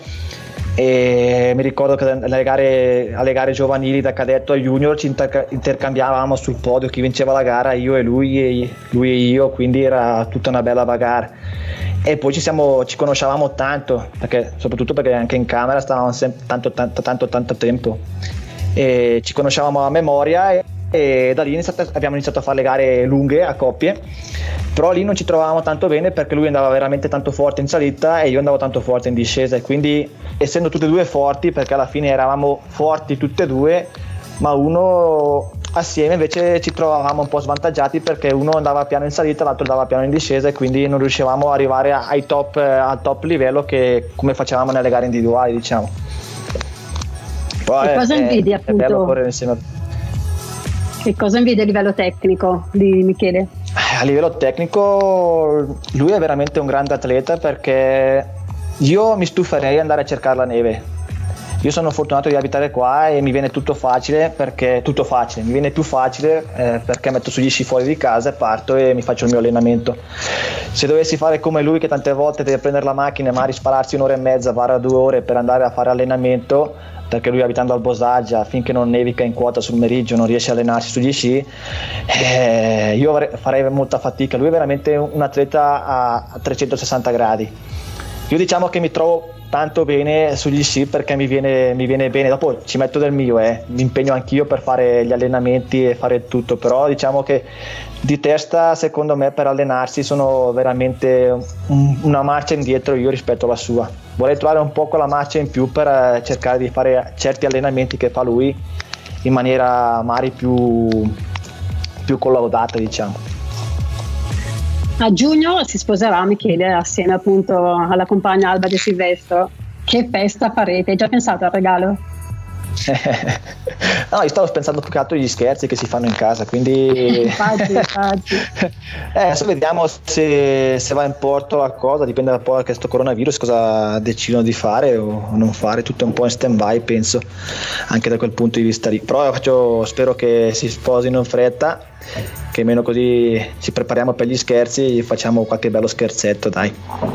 [SPEAKER 3] e mi ricordo che alle gare giovanili da cadetto a junior ci intercambiavamo sul podio, chi vinceva la gara, io e lui e io, quindi era tutta una bella bagarre. E poi ci conoscevamo tanto, soprattutto perché anche in camera stavamo sempre tanto tempo, e ci conoscevamo a memoria, e da lì abbiamo iniziato a fare le gare lunghe a coppie, però lì non ci trovavamo tanto bene perché lui andava veramente tanto forte in salita e io andavo tanto forte in discesa, e quindi essendo tutte e due forti, perché alla fine eravamo forti tutte e due, ma uno assieme invece ci trovavamo un po' svantaggiati perché uno andava piano in salita, l'altro andava piano in discesa, e quindi non riuscivamo ad arrivare al top livello che come facevamo nelle gare individuali, diciamo. Però
[SPEAKER 2] che cosa invidi, appunto?
[SPEAKER 3] È bello correre insieme.
[SPEAKER 2] Che cosa invidi a livello tecnico di Michele?
[SPEAKER 3] A livello tecnico lui è veramente un grande atleta, perché io mi stuferei di andare a cercare la neve. Io sono fortunato di abitare qua e mi viene tutto facile, mi viene più facile perché metto sugli sci fuori di casa e parto e mi faccio il mio allenamento. Se dovessi fare come lui, che tante volte deve prendere la macchina e magari spararsi un'ora e mezza, 2 ore per andare a fare allenamento, perché lui abitando al Bosaggia, finché non nevica in quota sul Meriggio non riesce a allenarsi sugli sci, io farei molta fatica. Lui è veramente un atleta a 360 gradi. Io diciamo che mi trovo tanto bene sugli sci perché mi viene bene, dopo ci metto del mio, mi impegno anch'io per fare gli allenamenti e fare tutto, però diciamo che di testa secondo me per allenarsi sono veramente una marcia indietro io rispetto alla sua. Vorrei trovare un po' quella marcia in più per cercare di fare certi allenamenti che fa lui in maniera magari più collaudata, diciamo.
[SPEAKER 2] A giugno si sposerà Michele assieme appunto alla compagna Alba De Silvestro. Che festa farete? Hai già pensato al regalo?
[SPEAKER 3] No, io stavo pensando più che altro agli scherzi che si fanno in casa, quindi
[SPEAKER 2] infatti.
[SPEAKER 3] Adesso vediamo se va in porto la cosa, dipende un po' da questo coronavirus, cosa decidono di fare o non fare, tutto un po' in stand by, penso, anche da quel punto di vista lì. Però spero che si sposino in fretta, che almeno così ci prepariamo per gli scherzi e facciamo qualche bello scherzetto, dai.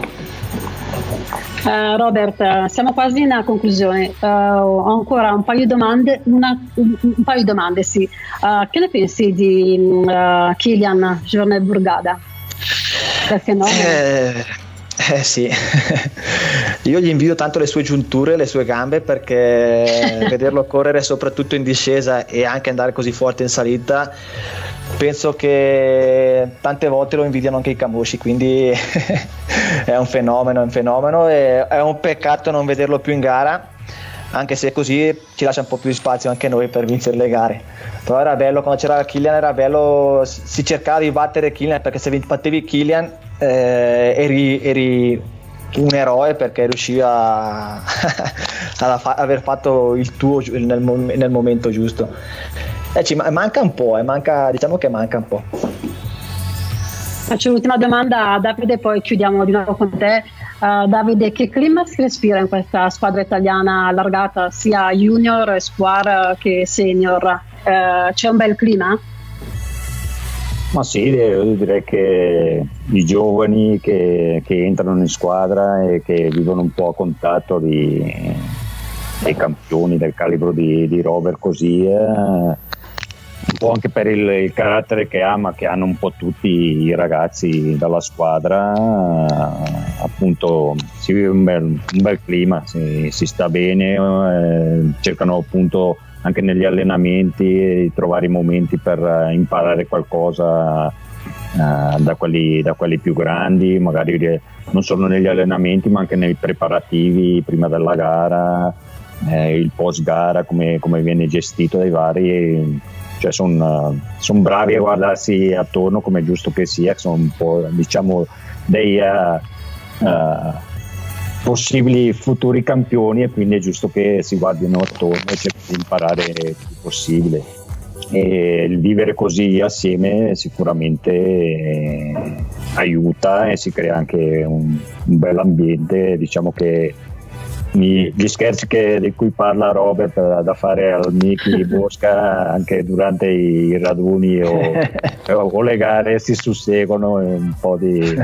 [SPEAKER 2] Robert, siamo quasi in conclusione. Ho ancora un paio di domande. Un paio di domande, sì. Che ne pensi di Kilian Jornet-Bourgada? Del fenomeno?
[SPEAKER 3] Sì, io gli invidio tanto le sue giunture, le sue gambe, perché vederlo correre soprattutto in discesa e anche andare così forte in salita, penso che tante volte lo invidiano anche i camosci, quindi è un fenomeno e è un peccato non vederlo più in gara, anche se così ci lascia un po' più di spazio anche noi per vincere le gare. Però era bello, quando c'era Kilian era bello, si cercava di battere Kilian, perché se battevi Kilian eri un eroe, perché riuscivi a aver fatto il tuo nel momento giusto. Manca un po', diciamo che manca un po'.
[SPEAKER 2] Faccio l'ultima domanda a Davide, poi chiudiamo di nuovo con te. Davide, che clima si respira in questa squadra italiana allargata, sia junior, espoir che senior? C'è un bel clima?
[SPEAKER 4] Ma sì, io direi che i giovani che entrano in squadra e che vivono un po' a contatto dei campioni del calibro di Robert, così un po' anche per il carattere che ha, ma che hanno un po' tutti i ragazzi dalla squadra, appunto si vive un bel clima, si sta bene, cercano appunto anche negli allenamenti di trovare i momenti per imparare qualcosa da quelli più grandi, magari non solo negli allenamenti ma anche nei preparativi prima della gara, il post gara, come viene gestito dai vari, cioè sono bravi a guardarsi attorno, come è giusto che sia, sono un po', diciamo, dei possibili futuri campioni, e quindi è giusto che si guardino attorno e cerchino di imparare il più possibile, e il vivere così assieme sicuramente aiuta e si crea anche un bel ambiente. Diciamo che gli scherzi di cui parla Robert da fare al Miki Bosca anche durante i raduni o le gare si susseguono, e un po' di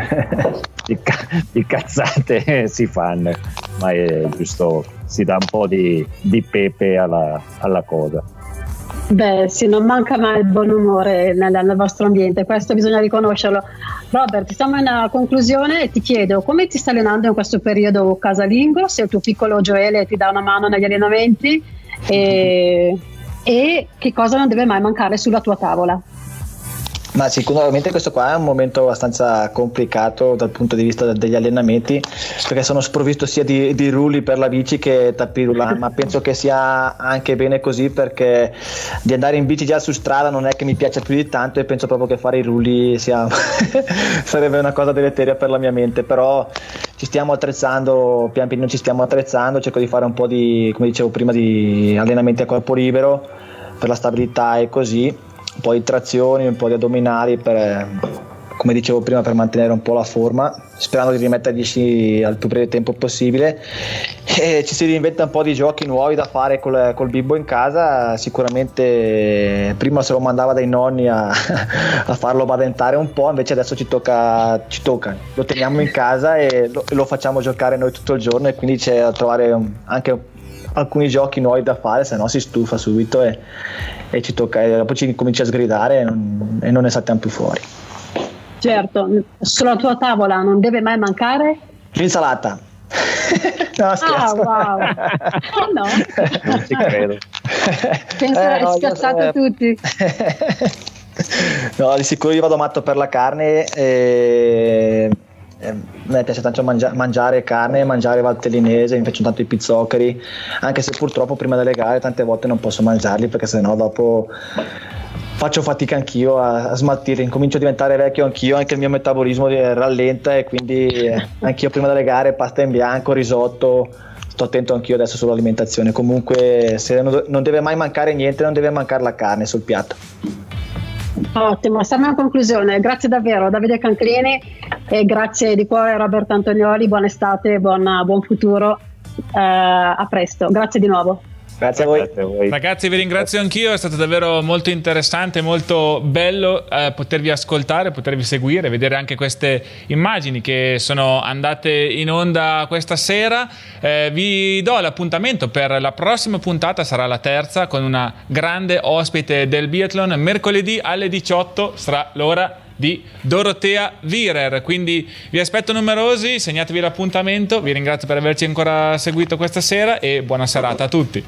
[SPEAKER 4] cazzate si fanno, ma è giusto, si dà un po' di pepe alla cosa.
[SPEAKER 2] Beh sì, non manca mai il buon umore nel vostro ambiente, questo bisogna riconoscerlo. Robert, siamo in conclusione e ti chiedo come ti stai allenando in questo periodo casalingo, se il tuo piccolo Gioele ti dà una mano negli allenamenti e che cosa non deve mai mancare sulla tua tavola.
[SPEAKER 3] Ma sicuramente questo qua è un momento abbastanza complicato dal punto di vista degli allenamenti, perché sono sprovvisto sia di rulli per la bici che tapis roulant, ma penso che sia anche bene così, perché di andare in bici già su strada non è che mi piace più di tanto, e penso proprio che fare i rulli sarebbe una cosa deleteria per la mia mente. Però ci stiamo attrezzando, pian piano cerco di fare un po' di, come dicevo prima, di allenamenti a corpo libero per la stabilità e così, un po' di trazioni, un po' di addominali come dicevo prima, per mantenere un po' la forma, sperando di rimetterglici al più breve tempo possibile. E ci si reinventa un po' di giochi nuovi da fare col bimbo in casa. Sicuramente prima se lo mandava dai nonni a farlo badentare un po', invece adesso ci tocca, lo teniamo in casa e lo facciamo giocare noi tutto il giorno, e quindi c'è da trovare anche alcuni giochi nuovi da fare, se no si stufa subito e ci tocca, e dopo ci comincia a sgridare e non ne saltiamo più fuori.
[SPEAKER 2] Certo, sulla tua tavola non deve mai mancare
[SPEAKER 3] l'insalata. No, scherzo.
[SPEAKER 2] Wow. No,
[SPEAKER 4] non ci credo.
[SPEAKER 2] Penso che spiazzate tutti.
[SPEAKER 3] No, di sicuro io vado matto per la carne. A me piace tanto mangiare carne, mangiare valtellinese, mi piacciono tanto i pizzoccheri, anche se purtroppo prima delle gare tante volte non posso mangiarli, perché sennò dopo faccio fatica anch'io a smaltirli, incomincio a diventare vecchio anch'io, anche il mio metabolismo rallenta, e quindi anch'io prima delle gare pasta in bianco, risotto, sto attento anch'io adesso sull'alimentazione. Comunque se non deve mai mancare niente, non deve mancare la carne sul piatto.
[SPEAKER 2] Ottimo, siamo in conclusione. Grazie davvero Davide Canclini e grazie di cuore Roberto Antonioli, buona estate, buon futuro, a presto, grazie di nuovo.
[SPEAKER 3] Grazie a voi.
[SPEAKER 1] Ragazzi, vi ringrazio anch'io, è stato davvero molto interessante, molto bello potervi ascoltare, potervi seguire, vedere anche queste immagini che sono andate in onda questa sera. Vi do l'appuntamento per la prossima puntata, sarà la terza, con una grande ospite del biathlon. Mercoledì alle 18 sarà l'ora di Dorotea Virer, quindi vi aspetto numerosi, segnatevi l'appuntamento. Vi ringrazio per averci ancora seguito questa sera e buona serata a tutti.